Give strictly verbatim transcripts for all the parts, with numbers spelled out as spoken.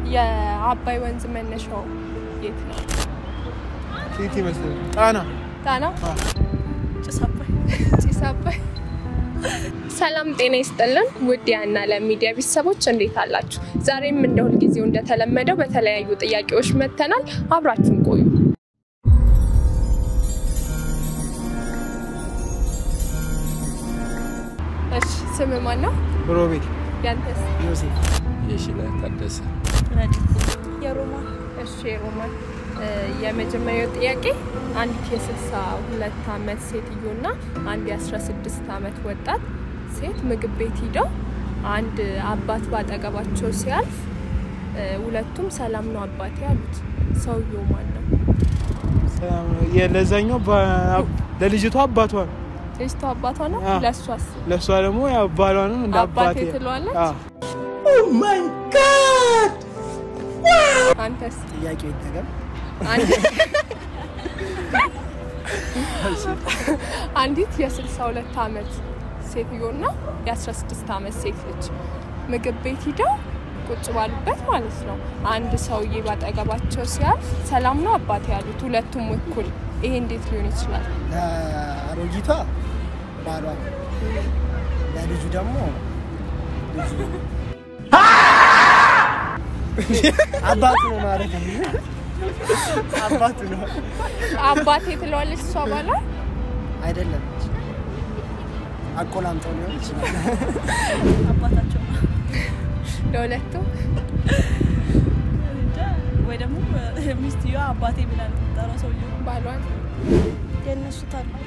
የአባይ ወንዝ መነሻው የት ነው? ሴት ይመስላል። ጣና ጣና ጭስ አባይ ጭስ አባይ። ሰላም ጤና ይስጥልን ውድ ያና ለሚዲያ ቤተሰቦች እንዴት አላችሁ? ዛሬም እንደ ሁሉ ጊዜው እንደተለመደው በተለያዩ ጥያቄዎች መተናል። አብራችሁን ቆዩ። እሺ ስም ማን ነው? ሮቤል። ያንተስ? ዮሴፍ። የሽላ ታደሰ። ረዲ የሮማ። እሺ የሮማ የመጀመሪያው ጥያቄ አንዲት የስልሳ ሁለት አመት ሴትዮና አንድ የ16 አመት ወጣት ሴት ምግብ ቤት ሄደው አንድ አባት ባጠገባቸው ሲያልፍ ሁለቱም ሰላም ነው አባቴ አሉት። ሰውየው ማን ነው? ሰላም ነው የለዛኛው ለልጅቷ አባቷ ነው። ልጅቷ አባቷ ነው። ለሷስ? ለሷ ደግሞ ያው ባሏ ነው እንደ አባቴ ትለዋለች። ኦ ማይ ጋድ! አንተስ? ጥያቄው ይተገም አንዲት የስልሳ ሁለት አመት ሴትዮና የ16 አመት ሴት ልጅ ምግብ ቤት ሄደው ቁጭ ባሉበት ማለት ነው አንድ ሰውዬ ባጠገባቸው ሲያልፍ ሰላም ነው አባቴ ያሉት ሁለቱም እኩል። ይሄ እንዴት ሊሆን ይችላል? ለአሮጊቷ ባሏ ለልጁ ደግሞ ልጁ አባቱ ነው ማለት ነው። አባቱ ነው አባቴ ትለዋለች እሷ ባሏ አይደለም። አቆላምጠው ሊሆን ይችላል። አባታቸው ለሁለቱ ወይ ደግሞ ሚስትየዋ አባቴ ብላ ተጠራው ሰውየው ባሏን የነሱ ታላቅ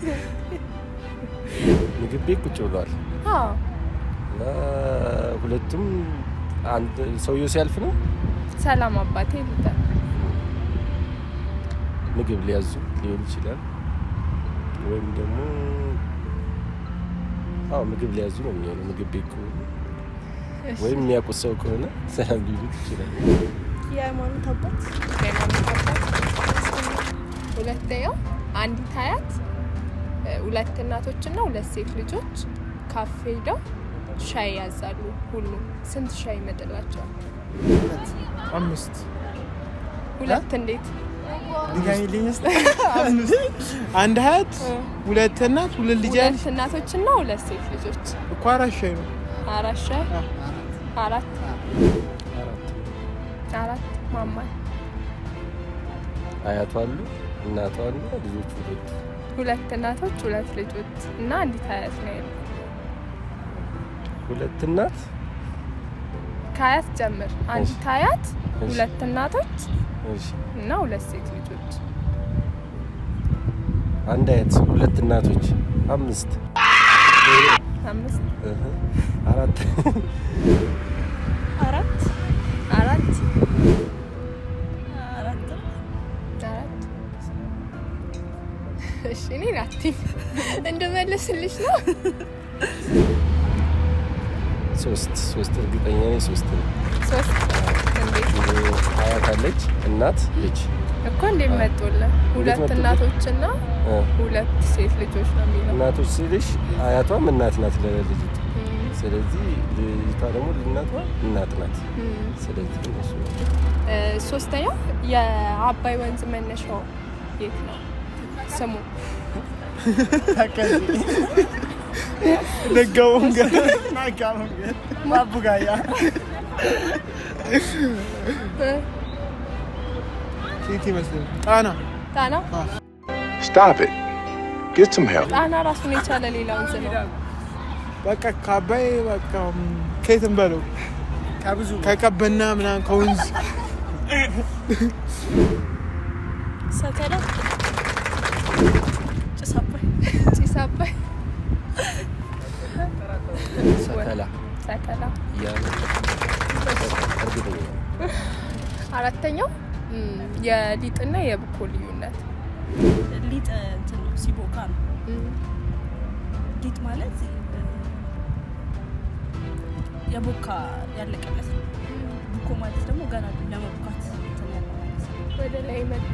ምግብ ቤት ቁጭ ብሏል። አዎ ሁለቱም አንድ ሰውየው ሲያልፍ ነው ሰላም አባቴ ይላል። ምግብ ሊያዙ ሊሆን ይችላል ወይም ደግሞ አዎ ምግብ ሊያዙ ነው የሚሆነው። ምግብ ቤት ከሆነ ወይም የሚያውቁት ሰው ከሆነ ሰላም ሊሉት ይችላል። የሃይማኖት አባት የሃይማኖት አባት። ሁለተኛው አንዲት አያት ሁለት እናቶችና ሁለት ሴት ልጆች ካፌ ሄደው ሻይ ያዛሉ። ሁሉም ስንት ሻይ ይመጣላቸዋል? አምስት። ሁለት እንዴት? ድጋሚልኝ እስቲ። አንድ አያት ሁለት እናት ሁለት ልጅ ሁለት እናቶችና ሁለት ሴት ልጆች እኮ አራት ሻይ ነው። አራት ሻይ አራት አራት አራት ማማ አያቷ አሉ እናቷ አሉ ልጆቹ ሁለት ሁለት እናቶች ሁለት ልጆች እና አንዲት አያት ነው ያለው። ሁለት እናት ከአያት ጀምር። አንዲት አያት ሁለት እናቶች እሺ እና ሁለት ሴት ልጆች። አንድ አያት ሁለት እናቶች አምስት አምስት እህ አራት አራት አራት አራት አራት እሺ እኔ ናቲ እንደመለስልሽ ነው። ሶስት ሶስት እርግጠኛ ነኝ ሶስት ነው። ሶስት እንዴት? አያት አለች እናት ልጅ እኮ እንዴት መጥቶልህ? ሁለት እናቶችና ሁለት ሴት ልጆች ነው የሚለው። እናቶች ሲልሽ አያቷም እናት ናት ለልጅቱ። ስለዚህ ልጅቷ ደግሞ ለእናቷ እናት ናት። ስለዚህ እሱ ሶስተኛው የአባይ ወንዝ መነሻው የት ነው? ስሙ ታከዚ ለጋውን ጋር ናጋውን ጋር ከባቡጋያ ሴት ይመስላል። ጣና ጣና Stop it. Get some help. ጣና ራሱን የቻለ ሌላ ወንዝ ነው። በቃ ከአባይ በቃ ከየትም በለው ከብዙ ከቀበና ምናምን ከወንዝ ሰከላ ጭስ አባይ ጭስ አባይ ሰከላ ሰከላ ያ እርግጠኛ አራተኛው የሊጥና የብኮ ልዩነት። ሊጥ እንትን ሲቦካ ነው። ሊጥ ማለት የቦካ ያለቀለት ነው። ብኮ ማለት ደግሞ ገና ለመብካት ወደ ላይ መጣ።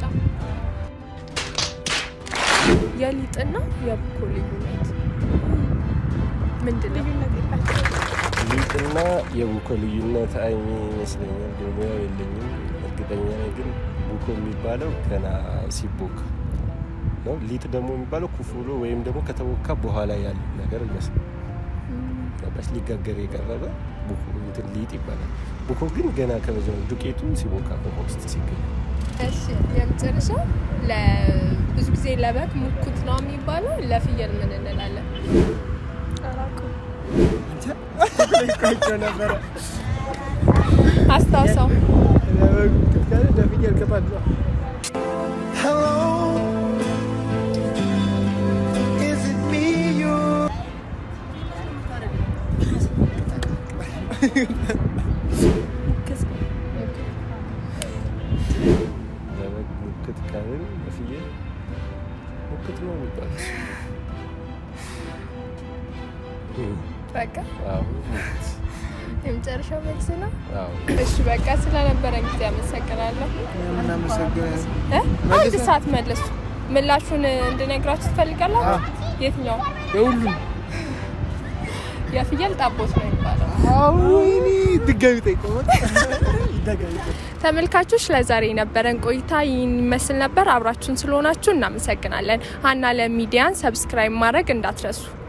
የሊጥና የብኮ ልዩነት ምንድነው? ሊጥና የቡኮ ልዩነት አይመስለኝም። ደግሞ ያው የለኝም እርግጠኛ ነኝ። ግን ቡኮ የሚባለው ገና ሲቦካ ነው። ሊጥ ደግሞ የሚባለው ኩፉሎ ወይም ደግሞ ከተቦካ በኋላ ያለ ነገር ይመስላል። በስ ሊጋገር የቀረበ ቡኮ እንትን ሊጥ ይባላል። ቡኮ ግን ገና ከመጀመሪያው ዱቄቱ ሲቦካ በውስጥ ሲገኝ። እሺ የመጨረሻው ለብዙ ጊዜ ለበግ ሙኩት ነው የሚባለው። ለፍየል ምን እንላለን? አላውቅም። ቆይቶ ነበረ። አስታውሰው። ለበግ ትካለ ለፍየል ከባድ ነው። ለበግ ሙክት ካልን ለፍየል ሙክት ነው የሚባለው። በቃ አዎ ሙክት የመጨረሻው መልስ ነው። አዎ እሺ በቃ ስለነበረን ጊዜ አመሰግናለሁ። ምን አመሰግናለሁ። እ አንድ ሰዓት መልሱ። ምላሹን እንድነግራችሁ ትፈልጋላችሁ? የትኛው? የሁሉም የፍየል ጣቦት ነው የሚባለው። አውይኒ ድጋሚ ጠይቀው። ተመልካቾች ለዛሬ ነበረን ቆይታ ይህን ይመስል ነበር። አብራችሁን ስለሆናችሁ እናመሰግናለን። ሀና ለሚዲያን ሰብስክራይብ ማድረግ እንዳትረሱ።